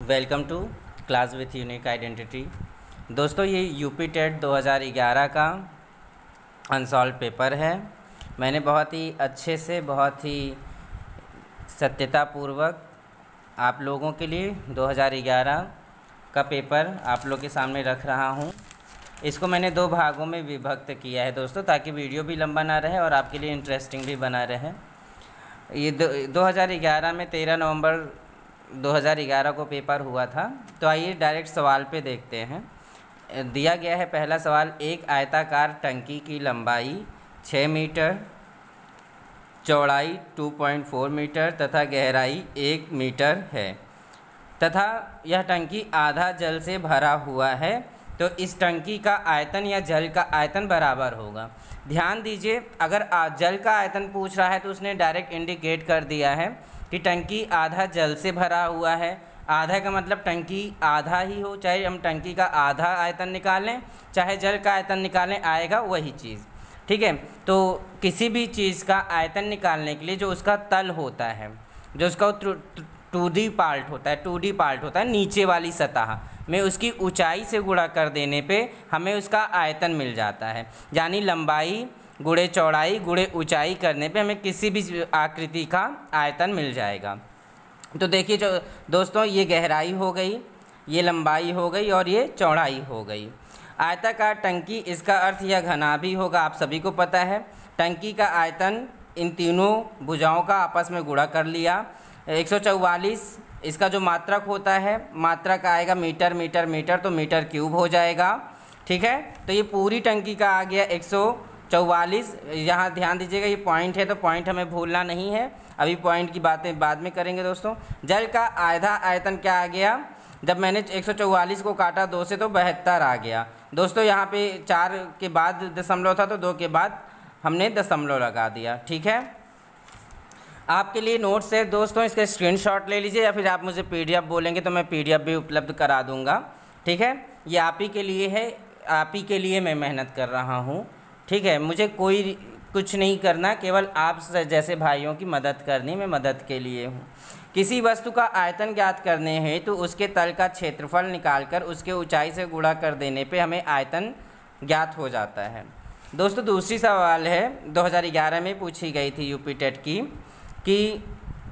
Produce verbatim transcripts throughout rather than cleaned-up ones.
Welcome to class with unique identity. दोस्तों, ये UP TET दो हज़ार ग्यारह का अनसॉल्व पेपर है। मैंने बहुत ही अच्छे से, बहुत ही सत्यतापूर्वक आप लोगों के लिए दो हज़ार ग्यारह का पेपर आप लोग के सामने रख रहा हूँ। इसको मैंने दो भागों में विभक्त किया है दोस्तों, ताकि वीडियो भी लंबा ना रहे और आपके लिए इंटरेस्टिंग भी बना रहे। ये दो हज़ार ग्यारह में तेरह नवंबर दो हज़ार ग्यारह को पेपर हुआ था। तो आइए डायरेक्ट सवाल पे देखते हैं। दिया गया है पहला सवाल, एक आयताकार टंकी की लंबाई छः मीटर, चौड़ाई दो पॉइंट चार मीटर तथा गहराई एक मीटर है तथा यह टंकी आधा जल से भरा हुआ है, तो इस टंकी का आयतन या जल का आयतन बराबर होगा। ध्यान दीजिए, अगर जल का आयतन पूछ रहा है तो उसने डायरेक्ट इंडिकेट कर दिया है कि टंकी आधा जल से भरा हुआ है। आधा का मतलब टंकी आधा ही हो, चाहे हम टंकी का आधा आयतन निकालें चाहे जल का आयतन निकालें, आएगा वही चीज़। ठीक है, तो किसी भी चीज़ का आयतन निकालने के लिए जो उसका तल होता है, जो उसका टू डी पार्ट होता है, टू डी पार्ट होता है नीचे वाली सतह में, उसकी ऊंचाई से गुणा कर देने पे हमें उसका आयतन मिल जाता है। यानी लंबाई गुणे चौड़ाई गुणे ऊंचाई करने पे हमें किसी भी आकृति का आयतन मिल जाएगा। तो देखिए जो दोस्तों, ये गहराई हो गई, ये लंबाई हो गई और ये चौड़ाई हो गई। आयताकार टंकी, इसका अर्थ यह घना भी होगा, आप सभी को पता है। टंकी का आयतन इन तीनों भुजाओं का आपस में गुणा कर लिया। एक सौ चौवालीस इसका जो मात्रक होता है, मात्रक आएगा मीटर मीटर मीटर, तो मीटर क्यूब हो जाएगा। ठीक है, तो ये पूरी टंकी का आ गया एक सौ चौवालीस। यहाँ ध्यान दीजिएगा, ये पॉइंट है तो पॉइंट हमें भूलना नहीं है, अभी पॉइंट की बातें बाद में करेंगे दोस्तों। जल का आधा आयतन क्या आ गया, जब मैंने एक सौ चौवालीस को काटा दो से तो बहत्तर आ गया दोस्तों। यहाँ पे चार के बाद दशमलव था तो दो के बाद हमने दशमलव लगा दिया। ठीक है, आपके लिए नोट्स है दोस्तों, इसका स्क्रीनशॉट ले लीजिए या फिर आप मुझे पीडीएफ बोलेंगे तो मैं पीडीएफ भी उपलब्ध करा दूंगा। ठीक है, ये आप ही के लिए है, आप ही के लिए मैं मेहनत कर रहा हूँ। ठीक है, मुझे कोई कुछ नहीं करना, केवल आप जैसे भाइयों की मदद करनी, मैं मदद के लिए हूँ। किसी वस्तु का आयतन ज्ञात करने हैं तो उसके तल का क्षेत्रफल निकालकर उसके ऊंचाई से गुणा कर देने पे हमें आयतन ज्ञात हो जाता है। दोस्तों, दूसरी सवाल है, दो हज़ार ग्यारह में पूछी गई थी यूपी टेट की, कि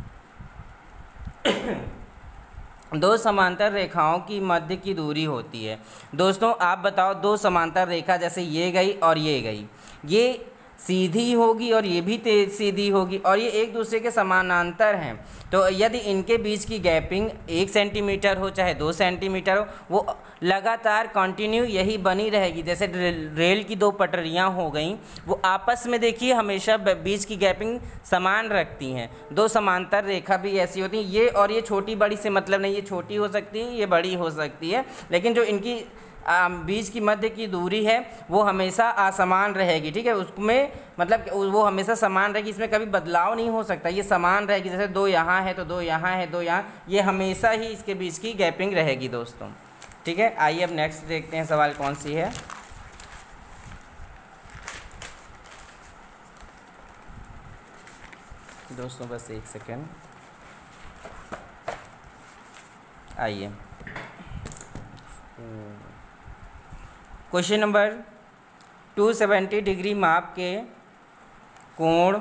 दो समांतर रेखाओं की मध्य की दूरी होती है। दोस्तों आप बताओ, दो समांतर रेखा जैसे ये गई और ये गई, ये सीधी होगी और ये भी तेज सीधी होगी और ये एक दूसरे के समानांतर हैं, तो यदि इनके बीच की गैपिंग एक सेंटीमीटर हो चाहे दो सेंटीमीटर हो, वो लगातार कंटिन्यू यही बनी रहेगी। जैसे रेल की दो पटरियां हो गई, वो आपस में देखिए हमेशा बीच की गैपिंग समान रखती हैं। दो समांतर रेखा भी ऐसी होती हैं, ये और ये छोटी बड़ी से मतलब नहीं, ये छोटी हो सकती है, ये बड़ी हो सकती है, लेकिन जो इनकी बीच की मध्य की दूरी है वो हमेशा असमान रहेगी। ठीक है, उसमें मतलब वो हमेशा समान रहेगी, इसमें कभी बदलाव नहीं हो सकता, ये समान रहेगी। जैसे दो यहाँ है तो दो यहाँ है, दो यहाँ, ये हमेशा ही इसके बीच की गैपिंग रहेगी दोस्तों। ठीक है, आइए अब नेक्स्ट देखते हैं सवाल कौन सी है। दोस्तों बस एक सेकेंड, आइए क्वेश्चन नंबर दो सौ सत्तर डिग्री माप के कोण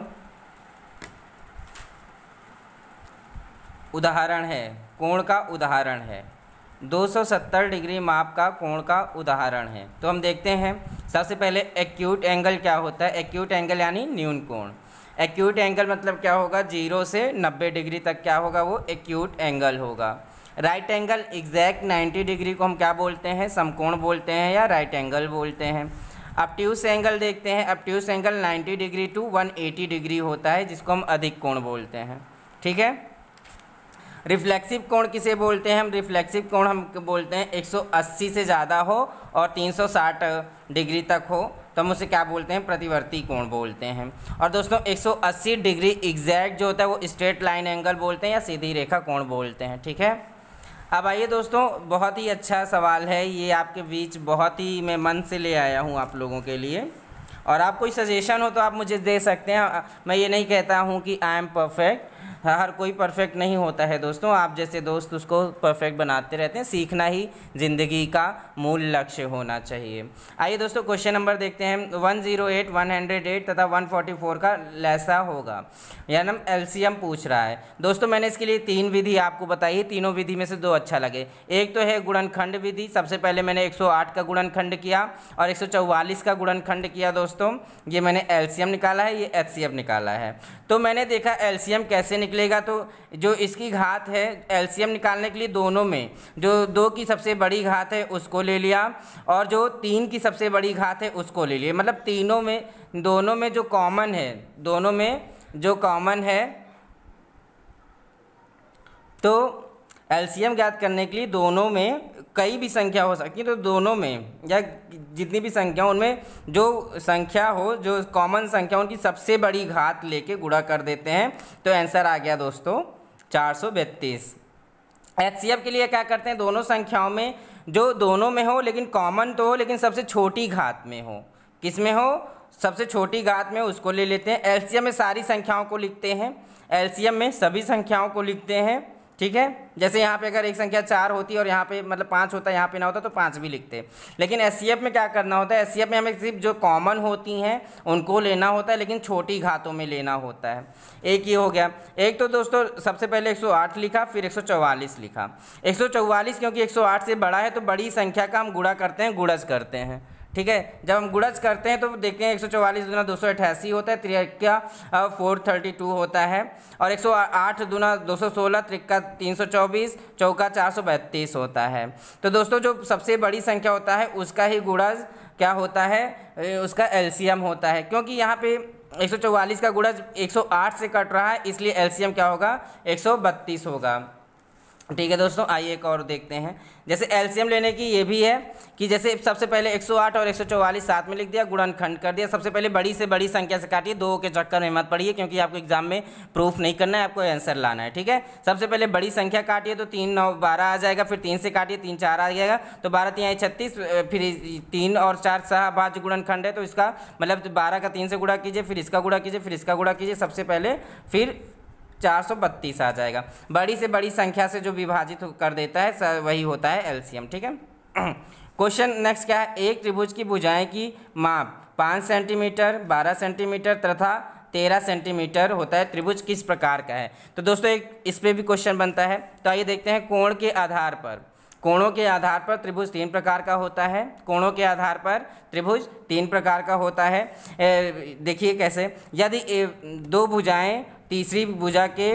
उदाहरण है, कोण का उदाहरण है, दो सौ सत्तर डिग्री माप का कोण का उदाहरण है। तो हम देखते हैं, सबसे पहले एक्यूट एंगल क्या होता है। एक्यूट एंगल यानी न्यून कोण। एक्यूट एंगल मतलब क्या होगा, जीरो से नब्बे डिग्री तक क्या होगा, वो एक्यूट एंगल होगा। राइट एंगल एग्जैक्ट नब्बे डिग्री को हम क्या बोलते हैं, समकोण बोलते हैं या राइट एंगल बोलते हैं। ऑब्ट्यूस एंगल देखते हैं, ऑब्ट्यूस एंगल नब्बे डिग्री टू एक सौ अस्सी डिग्री होता है, जिसको हम अधिक कोण बोलते हैं। ठीक है, रिफ्लेक्सिव कोण किसे बोलते हैं, हम रिफ्लेक्सिव कोण हम बोलते हैं एक सौ अस्सी से ज़्यादा हो और तीन सौ साठ डिग्री तक हो तो हम उसे क्या बोलते हैं, प्रतिवर्ती कोण बोलते हैं। और दोस्तों एक सौ अस्सी डिग्री एग्जैक्ट जो होता है वो स्ट्रेट लाइन एंगल बोलते हैं या सीधी रेखा कोण बोलते हैं। ठीक है, अब आइए दोस्तों, बहुत ही अच्छा सवाल है ये, आपके बीच बहुत ही मैं मन से ले आया हूँ आप लोगों के लिए, और आप कोई सजेशन हो तो आप मुझे दे सकते हैं। मैं ये नहीं कहता हूँ कि आई एम परफेक्ट, हर कोई परफेक्ट नहीं होता है दोस्तों, आप जैसे दोस्त उसको परफेक्ट बनाते रहते हैं। सीखना ही ज़िंदगी का मूल लक्ष्य होना चाहिए। आइए दोस्तों क्वेश्चन नंबर देखते हैं। एक सौ आठ, एक सौ आठ तथा एक सौ चौवालीस का लैसा होगा, यानी हम एलसीएम पूछ रहा है दोस्तों। मैंने इसके लिए तीन विधि आपको बताई, तीनों विधि में से दो अच्छा लगे। एक तो है गुणनखंड विधि। सबसे पहले मैंने एक सौ आठ का गुणनखंड किया और एक सौ चौवालीस का गुणनखंड किया दोस्तों। ये मैंने एलसीएम निकाला है, ये एचसीएफ निकाला है। तो मैंने देखा एलसीएम कैसे निकलेगा, तो जो इसकी घात है एलसीएम निकालने के लिए दोनों में जो दो की सबसे बड़ी घात है उसको ले लिया और जो तीन की सबसे बड़ी घात है उसको ले लिया। मतलब तीनों में, दोनों में जो कॉमन है, दोनों में जो कॉमन है, तो एलसीएम ज्ञात करने के लिए दोनों में कई भी संख्या हो सकती है, तो दोनों में या जितनी भी संख्या उनमें जो संख्या हो, जो कॉमन संख्या, उनकी सबसे बड़ी घात लेके गुणा कर देते हैं। तो आंसर आ गया दोस्तों चार सौ बत्तीस। एचसीएफ के लिए क्या करते हैं, दोनों संख्याओं में जो दोनों में हो लेकिन कॉमन तो हो, लेकिन सबसे छोटी घात में हो। किस में हो, सबसे छोटी घात में, उसको ले लेते हैं। एलसीएम में सारी संख्याओं को लिखते हैं, एलसीएम में सभी संख्याओं को लिखते हैं, ठीक है। जैसे यहाँ पे अगर एक संख्या चार होती है और यहाँ पे मतलब पाँच होता है, यहाँ पे ना होता तो पाँच भी लिखते हैं। लेकिन एचसीएफ में क्या करना होता है, एचसीएफ में हमें सिर्फ जो कॉमन होती हैं उनको लेना होता है, लेकिन छोटी घातों में लेना होता है। एक ये हो गया। एक तो दोस्तों सबसे पहले एक सौ आठ लिखा, फिर एक सौ चौवालीस लिखा। एक सौ चौवालीस क्योंकि एक सौ आठ से बड़ा है तो बड़ी संख्या का हम गुणा करते हैं, गुणज करते हैं, ठीक है। जब हम गुणज करते हैं तो देखते हैं एक सौ चौवालीस दुना दो सौ अठासी होता है, त्रिक्या फोर थर्टी टू होता है, और एक सौ आठ दुना दो सौ सोलह, त्रिक्का तीन सौ चौबीस, चौका चार सौ बत्तीस होता है। तो दोस्तों जो सबसे बड़ी संख्या होता है उसका ही गुणज क्या होता है, उसका एलसीएम होता है। क्योंकि यहाँ पे एक सौ चौवालीस का गुणज एक सौ आठ से कट रहा है, इसलिए एलसीएम क्या होगा, एक सौ बत्तीस होगा, ठीक है दोस्तों। आइए एक और देखते हैं। जैसे एलसीएम लेने की ये भी है कि जैसे सबसे पहले एक सौ आठ और एक सौ चौवालीस साथ में लिख दिया, गुणनखंड कर दिया। सबसे पहले बड़ी से बड़ी संख्या से काटिए, दो के चक्कर में मत पड़िए क्योंकि आपको एग्जाम में प्रूफ नहीं करना है, आपको आंसर लाना है, ठीक है। सबसे पहले बड़ी संख्या काटिए तो तीन नौ बारह आ जाएगा, फिर तीन से काटिए, तीन चार आ जाएगा, तो बारह तीन आई छत्तीस, फिर तीन और चार सहभाज्य गुणनखंड है तो इसका मतलब बारह का तीन से गुणा कीजिए, फिर इसका गुणा कीजिए, फिर इसका गुणा कीजिए, सबसे पहले फिर चार सौ बत्तीस आ जाएगा। बड़ी से बड़ी संख्या से जो विभाजित कर देता है वही होता है एलसीएम, ठीक है। क्वेश्चन नेक्स्ट क्या है, एक त्रिभुज की भुजाएं की माप पाँच सेंटीमीटर, बारह सेंटीमीटर तथा तेरह सेंटीमीटर होता है, त्रिभुज किस प्रकार का है। तो दोस्तों एक इस पे भी क्वेश्चन बनता है। तो आइए देखते हैं। कोण के आधार पर, कोणों के आधार पर त्रिभुज तीन प्रकार का होता है, कोणों के आधार पर त्रिभुज तीन प्रकार का होता है। देखिए कैसे, यदि दो भुजाएं तीसरी भुजा के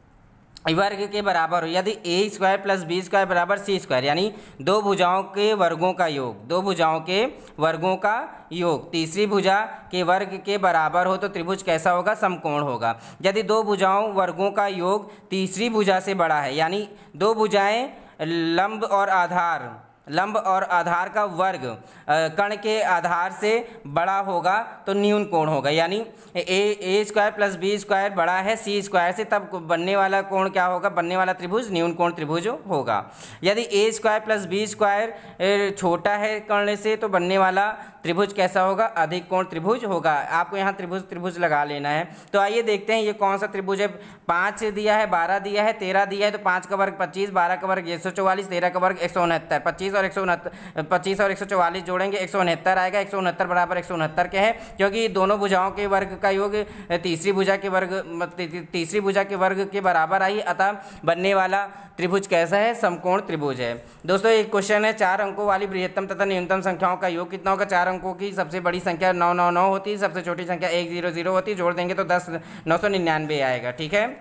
वर्ग के बराबर हो, यदि A square plus B square बराबर सी स्क्वायर, यानी दो भुजाओं के वर्गों का योग, दो भुजाओं के वर्गों का योग तीसरी भुजा के वर्ग के बराबर हो तो त्रिभुज कैसा होगा, समकोण होगा। यदि दो भुजाओं वर्गों का योग तीसरी भुजा से बड़ा है, यानी दो भुजाएं लंब और आधार, लंब और आधार का वर्ग कण के आधार से बड़ा होगा तो न्यून कोण होगा। यानी A A square plus B square बड़ा है सी स्क्वायर से, तब बनने वाला कोण क्या होगा, बनने वाला त्रिभुज न्यून कोण त्रिभुज होगा। यदि A square plus B square छोटा है कर्ण से तो बनने वाला त्रिभुज कैसा होगा, अधिक कोण त्रिभुज होगा। आपको यहाँ त्रिभुज त्रिभुज लगा लेना है। तो आइए देखते हैं ये कौन सा त्रिभुज है। पाँच दिया है, बारह दिया है, तेरह दिया है, तो पाँच का वर्ग पच्चीस, बारह का वर्ग एक सौ चौवालीस, तेरह का वर्ग एक सौ उनहत्तर, पच्चीस और एक सौ उनहत्तर, पच्चीस और एक सौ चौवालीस जोड़ेंगे एक सौ उनहत्तर आएगा। एक सौ उनहत्तर बराबर एक सौ उनहत्तर के है, क्योंकि दोनों भुजाओं के वर्ग का योग तीसरी भुजा के वर्ग तीसरी भुजा के वर्ग के बराबर आई, अतः बनने वाला त्रिभुज कैसा है, समकोण त्रिभुज है। दोस्तों एक क्वेश्चन है, चार अंकों वाली बृहत्तम तथा न्यूनतम संख्याओं का योग कितना होगा। चार अंकों की सबसे बड़ी संख्या नौ नौ नौ होती है, सबसे छोटी संख्या एक जीरो जीरो होती है, जोड़ देंगे तो दस नौ सौ निन्यानवे आएगा, ठीक है।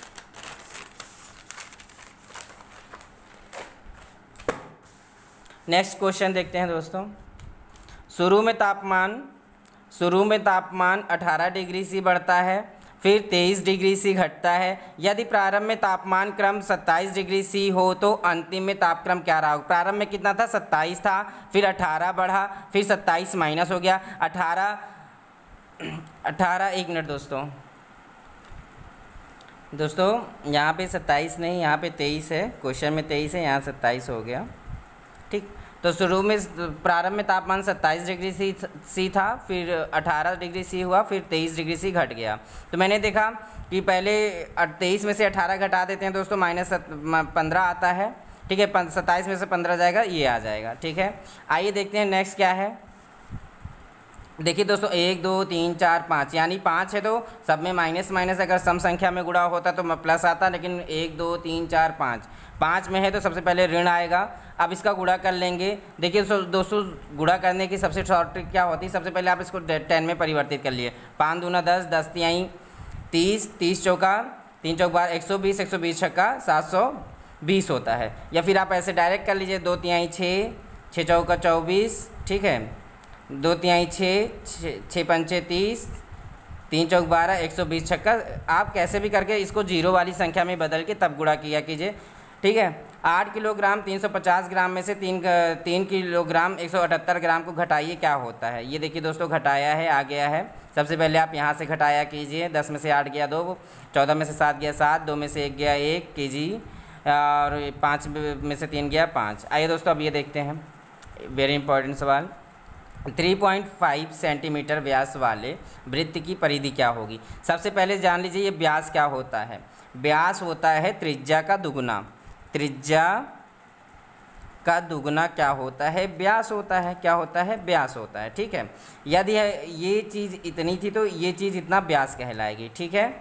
नेक्स्ट क्वेश्चन देखते हैं दोस्तों। शुरू में तापमान शुरू में तापमान अठारह डिग्री से बढ़ता है, फिर तेईस डिग्री से घटता है। यदि प्रारंभ में तापमान क्रम सत्ताईस डिग्री सी हो तो अंतिम में तापक्रम क्या रहा होगा। प्रारंभ में कितना था, सत्ताईस था, फिर अठारह बढ़ा, फिर सत्ताईस माइनस हो गया, अठारह अठारह एक मिनट दोस्तों दोस्तों यहाँ पे सत्ताईस नहीं, यहाँ पे तेईस है, क्वेश्चन में तेईस है, यहाँ सत्ताईस हो गया, ठीक। तो शुरू में प्रारंभ में तापमान सत्ताईस डिग्री सी सी था, फिर अठारह डिग्री सी हुआ, फिर तेईस डिग्री सी घट गया। तो मैंने देखा कि पहले तेईस में से अठारह घटा देते हैं दोस्तों, माइनस पंद्रह आता है, ठीक है। सत्ताईस में से पंद्रह जाएगा, ये आ जाएगा, ठीक है। आइए देखते हैं नेक्स्ट क्या है। देखिए दोस्तों, एक दो तीन चार पाँच, यानी पाँच है तो सब में माइनस माइनस, अगर सम संख्या में गुणा होता तो प्लस आता, लेकिन एक दो तीन चार पाँच, पाँच में है तो सबसे पहले ऋण आएगा। अब इसका गुणा कर लेंगे। देखिए दोस्तों, गुणा करने की सबसे शॉर्ट ट्रिक क्या होती है, सबसे पहले आप इसको टेन में परिवर्तित कर लिए। पाँच दूना दस, दस तिहाई तीस, तीस चौका तीन चौक बारह, एक सौ बीस, एक सौ बीस छक्का सात सौ बीस होता है। या फिर आप ऐसे डायरेक्ट कर लीजिए, दो तिहाई छः, छः चौका चौबीस, ठीक है, दो तिहाई छः, छः पंचे तीस, तीन चौक बारह, एक सौ बीस छक्का। आप कैसे भी करके इसको जीरो वाली संख्या में बदल के तब गुणा किया कीजिए, ठीक है। आठ किलोग्राम तीन सौ पचास ग्राम में से तीन तीन किलोग्राम एक सौ अठहत्तर ग्राम को घटाइए, क्या होता है। ये देखिए दोस्तों, घटाया है, आ गया है। सबसे पहले आप यहाँ से घटाया कीजिए, दस में से आठ गया दो, चौदह में से सात गया सात, दो में से एक गया एक के जी, और पाँच में से तीन गया पाँच। आइए दोस्तों, अब ये देखते हैं वेरी इंपॉर्टेंट सवाल। तीन पॉइंट पाँच सेंटीमीटर व्यास वाले वृत्त की परिधि क्या होगी। सबसे पहले जान लीजिए ये व्यास क्या होता है। व्यास होता है त्रिज्या का दुगुना। त्रिज्या का दुगुना क्या होता है, व्यास होता है। क्या होता है, व्यास होता है, ठीक है। यदि ये चीज़ इतनी थी तो ये चीज़ इतना व्यास कहलाएगी, ठीक है।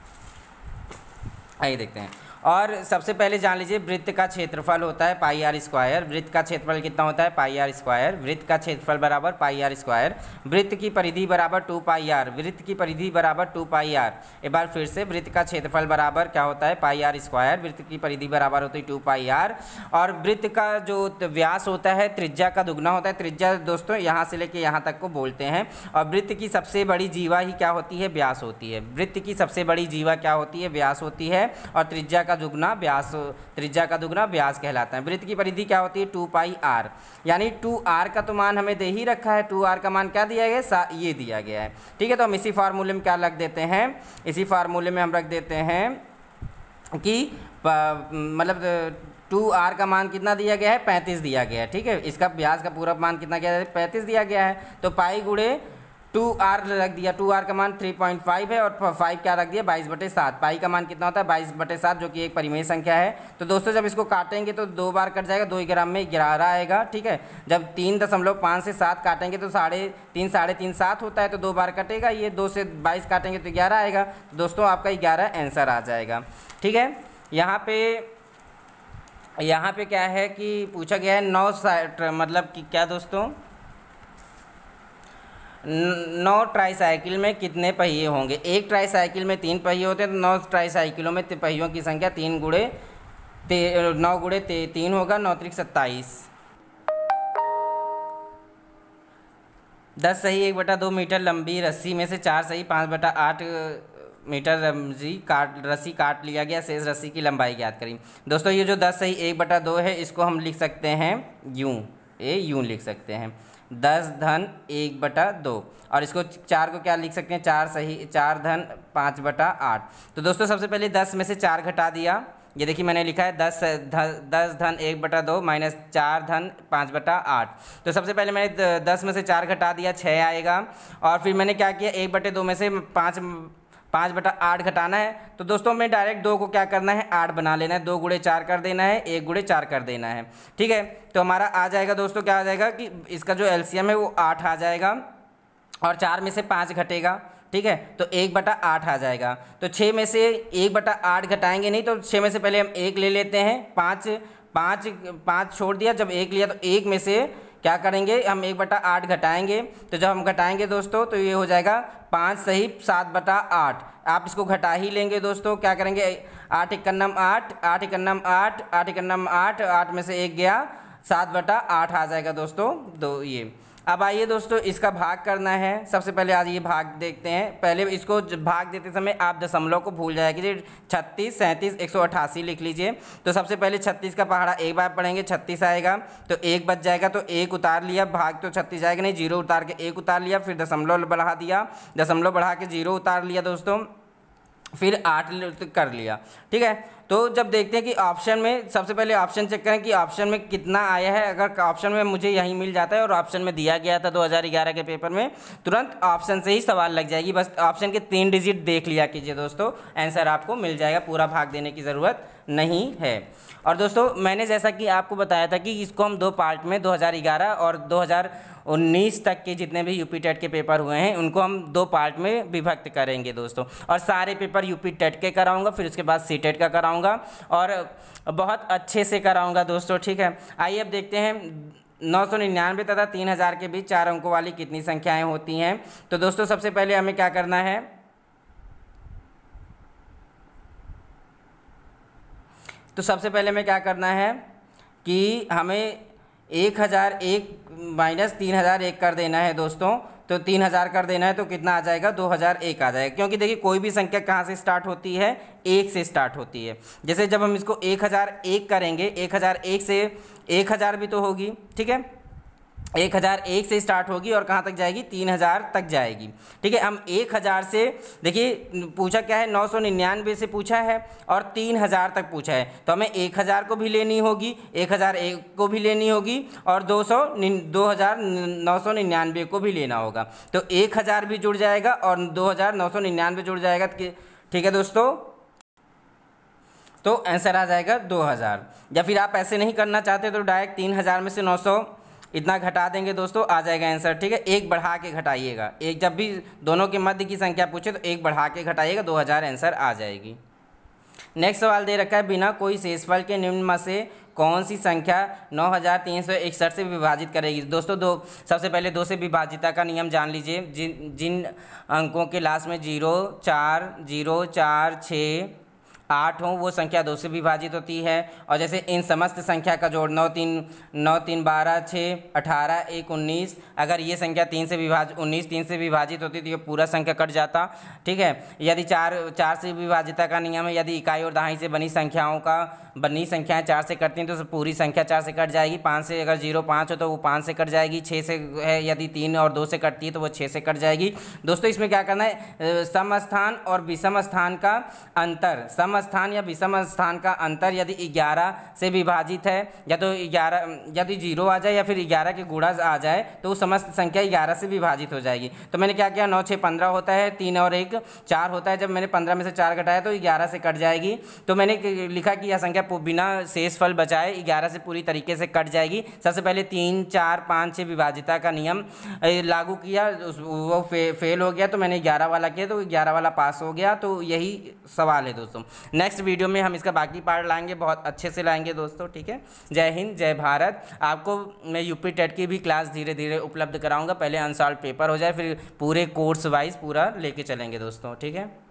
आइए देखते हैं। और सबसे पहले जान लीजिए वृत्त का क्षेत्रफल होता है पाई आर स्क्वायर। वृत्त का क्षेत्रफल कितना होता है, पाई आर स्क्वायर। वृत्त का क्षेत्रफल बराबर पाई आर स्क्वायर। वृत्त की परिधि बराबर टू पाई आर। वृत्त की परिधि बराबर टू पाई आर। एक बार फिर से, वृत्त का क्षेत्रफल बराबर क्या होता है, पाई आर स्क्वायर। वृत्त की परिधि बराबर होती है टू पाई आर। और वृत्त का जो व्यास होता है त्रिज्या का दुगना होता है। त्रिज्या दोस्तों यहाँ से लेके यहाँ तक को बोलते हैं। और वृत्त की सबसे बड़ी जीवा ही क्या होती है, व्यास होती है। वृत्त की सबसे बड़ी जीवा क्या होती है, व्यास होती है। और त्रिज्या का दुगना व्यास, त्रिज्या का दुगना व्यास कहलाता है। वृत्त की परिधि क्या होती है, टू पाई आर। यानी टू आर का तो मान हमें दे ही रखा है। टू आर का मान क्या दिया गया, ये दिया गया है, ठीक है। तो हम इसी फार्मूले में क्या रख देते हैं, इसी फार्मूले में हम रख देते हैं कि मतलब टू आर का मान कितना दिया गया है, पैंतीस दिया गया है, ठीक है। इसका व्यास का पूरा मान कितना गया है, पैंतीस दिया गया है। तो पाई गुड़े टू आर रख दिया। टू आर का मान थ्री पॉइंट फाइव है और फाइव क्या रख दिया, बाईस बटे सात। पाई का मान कितना होता है, बाईस बटे सात, जो कि एक परिमेय संख्या है। तो दोस्तों जब इसको काटेंगे तो दो बार कट जाएगा, दो ग्राम में ग्यारह आएगा, ठीक है। जब तीन दशमलव पाँच से सात काटेंगे तो साढ़े तीन साढ़े तीन सात होता है, तो दो बार कटेगा। ये दो से बाईस काटेंगे तो ग्यारह आएगा। तो दोस्तों आपका ग्यारह आंसर आ जाएगा, ठीक है। यहाँ पे यहाँ पे क्या है कि पूछा गया है नौ मतलब कि क्या दोस्तों, नौ ट्राईसाइकिल में कितने पहिए होंगे। एक ट्राईसाइकिल में तीन पहिए होते हैं, तो नौ ट्राईसाइकिलों में पहियों की संख्या तीन गुड़े ते नौ गुड़े ते तीन होगा, नौ त्रिक सत्ताईस। दस सही एक बटा दो मीटर लंबी रस्सी में से चार सही पाँच बटा आठ मीटर रस्सी काट रस्सी काट लिया गया, शेष रस्सी की लंबाई ज्ञात करी। दोस्तों ये जो दस सही एक बटा दो है, इसको हम लिख सकते हैं यूँ, ए यूँ लिख सकते हैं, दस धन एक बटा दो। और इसको चार को क्या लिख सकते हैं, चार सही चार धन पाँच बटा आठ। तो दोस्तों सबसे पहले दस में से चार घटा दिया। ये देखिए मैंने लिखा है दस दस धन एक बटा दो माइनस चार धन पाँच बटा आठ। तो सबसे पहले मैंने दस में से चार घटा दिया, छः आएगा। और फिर मैंने क्या किया, एक बटे दो में से पाँच पाँच बटा आठ घटाना है। तो दोस्तों में डायरेक्ट दो को क्या करना है, आठ बना लेना है। दो गुड़े चार कर देना है, एक गुड़े चार कर देना है, ठीक है। तो हमारा आ जाएगा दोस्तों, क्या आ जाएगा कि इसका जो एलसीएम है वो आठ आ जाएगा। और चार में से पाँच घटेगा, ठीक है, तो एक बटा आठ आ जाएगा। तो छः में से एक बटा आठ घटाएंगे नहीं, तो छः में से पहले हम एक ले लेते हैं। पाँच पाँच पाँच छोड़ दिया, जब एक लिया तो एक में से क्या करेंगे, हम एक बटा आठ घटाएंगे। तो जब हम घटाएंगे दोस्तों तो ये हो जाएगा पाँच सही सात बटा आठ। आप इसको घटा ही लेंगे दोस्तों, क्या करेंगे, आठ इक्यानम आठ, आठ इक्यानम आठ, आठ इक्यानम आठ, आठ में से एक गया, सात बटा आठ आ जाएगा दोस्तों दो। ये अब आइए दोस्तों इसका भाग करना है। सबसे पहले आज ये भाग देखते हैं। पहले इसको भाग देते समय आप दशमलव को भूल जाया कीजिए। छत्तीस सैंतीस एक सौ अट्ठासी लिख लीजिए। तो सबसे पहले छत्तीस का पहाड़ा एक बार पढ़ेंगे, छत्तीस आएगा तो एक बच जाएगा, तो एक उतार लिया, भाग तो छत्तीस आएगा नहीं, जीरो उतार के एक उतार लिया, फिर दशमलव बढ़ा दिया, दशमलव बढ़ा के जीरो उतार लिया दोस्तों। फिर आठ कर लिया, ठीक है। तो जब देखते हैं कि ऑप्शन में, सबसे पहले ऑप्शन चेक करें कि ऑप्शन में कितना आया है। अगर ऑप्शन में मुझे यही मिल जाता है और ऑप्शन में दिया गया था दो हज़ार ग्यारह के पेपर में, तुरंत ऑप्शन से ही सवाल लग जाएगी। बस ऑप्शन के तीन डिजिट देख लिया कीजिए दोस्तों, आंसर आपको मिल जाएगा, पूरा भाग देने की ज़रूरत नहीं है। और दोस्तों मैंने जैसा कि आपको बताया था कि इसको हम दो पार्ट में दो हज़ार ग्यारह और दो हज़ार उन्नीस तक के जितने भी यूपी टेट के पेपर हुए हैं उनको हम दो पार्ट में विभक्त करेंगे दोस्तों। और सारे पेपर यूपी टेट के कराऊंगा, फिर उसके बाद सी टेट का कराऊंगा और बहुत अच्छे से कराऊंगा दोस्तों, ठीक है। आइए अब देखते हैं नौ सौ निन्यानवे तथा तीन हज़ार के बीच चार अंकों वाली कितनी संख्याएं होती हैं। तो दोस्तों सबसे पहले हमें क्या करना है, तो सबसे पहले हमें क्या करना है कि हमें एक हज़ार एक माइनस तीन हज़ार एक कर देना है दोस्तों। तो तीन हज़ार कर देना है तो कितना आ जाएगा, दो हज़ार एक आ जाएगा। क्योंकि देखिए कोई भी संख्या कहाँ से स्टार्ट होती है, एक से स्टार्ट होती है। जैसे जब हम इसको एक हज़ार एक करेंगे, एक हज़ार एक से एक हज़ार भी तो होगी, ठीक है, एक हज़ार एक से स्टार्ट होगी और कहाँ तक जाएगी, तीन हज़ार तक जाएगी, ठीक है। हम एक हज़ार से, देखिए पूछा क्या है, नौ सौ निन्यानवे से पूछा है और तीन हज़ार तक पूछा है, तो हमें एक हज़ार को भी लेनी होगी, एक हज़ार एक को भी लेनी होगी और दो सौ दो हज़ार नौ सौ निन्यानवे को भी लेना होगा। तो एक हज़ार भी जुड़ जाएगा और दो हज़ार नौ सौ निन्यानवे जुड़ जाएगा, ठीक है दोस्तों। तो आंसर आ जाएगा दो हज़ार। या फिर आप ऐसे नहीं करना चाहते तो डायरेक्ट तीन हज़ार में से नौ सौ इतना घटा देंगे दोस्तों, आ जाएगा आंसर, ठीक है। एक बढ़ा के घटाइएगा, एक जब भी दोनों के मध्य की संख्या पूछे तो एक बढ़ा के घटाइएगा, दो हज़ार आंसर आ जाएगी। नेक्स्ट सवाल दे रखा है, बिना कोई शेषफल के निम्न में से कौन सी संख्या नौ हज़ार तीन सौ इकसठ से विभाजित करेगी। दोस्तों दो, सबसे पहले दो से विभाजिता का नियम जान लीजिए। जिन जिन अंकों के लास्ट में जीरो चार जीरो चार छः आठ हो वो संख्या दो से विभाजित होती है। और जैसे इन समस्त संख्या का जोड़ नौ तीन नौ तीन बारह छः अठारह एक उन्नीस, अगर ये संख्या तीन से विभाजित उन्नीस तीन से विभाजित होती तो ये पूरा संख्या कट जाता, ठीक है। यदि चार चार से विभाजिता का नियम है, यदि इकाई और दहाई से बनी संख्याओं का बनी संख्याएं चार से कटती हैं तो पूरी संख्या चार से कट जाएगी। पाँच से अगर जीरो पाँच हो तो वो पाँच से कट जाएगी। छः से है यदि तीन और दो से कटती है तो वो छः से कट जाएगी। दोस्तों इसमें क्या करना है, सम स्थान और विषम स्थान का अंतर, सम स्थान या विषम स्थान का अंतर यदि ग्यारह से विभाजित है, या तो ग्यारह यदि जीरो आ जाए या फिर ग्यारह के गुणा आ जाए तो समस्त संख्या ग्यारह से विभाजित हो जाएगी। तो मैंने क्या किया, नौ छः पंद्रह होता है, तीन और एक चार होता है, जब मैंने पंद्रह में से चार घटाया तो ग्यारह से कट जाएगी। तो मैंने लिखा कि यह संख्या बिना शेषफल बचाए ग्यारह से पूरी तरीके से कट जाएगी। सबसे पहले तीन चार पाँच छः विभाजिता का नियम लागू किया, वो फे, फेल हो गया, तो मैंने ग्यारह वाला किया तो ग्यारह वाला पास हो गया। तो यही सवाल है दोस्तों। नेक्स्ट वीडियो में हम इसका बाकी पार्ट लाएंगे, बहुत अच्छे से लाएंगे दोस्तों, ठीक है। जय हिंद जय भारत। आपको मैं यूपी टेट की भी क्लास धीरे धीरे उपलब्ध कराऊंगा, पहले अनसॉल्व पेपर हो जाए फिर पूरे कोर्स वाइज पूरा लेके चलेंगे दोस्तों, ठीक है।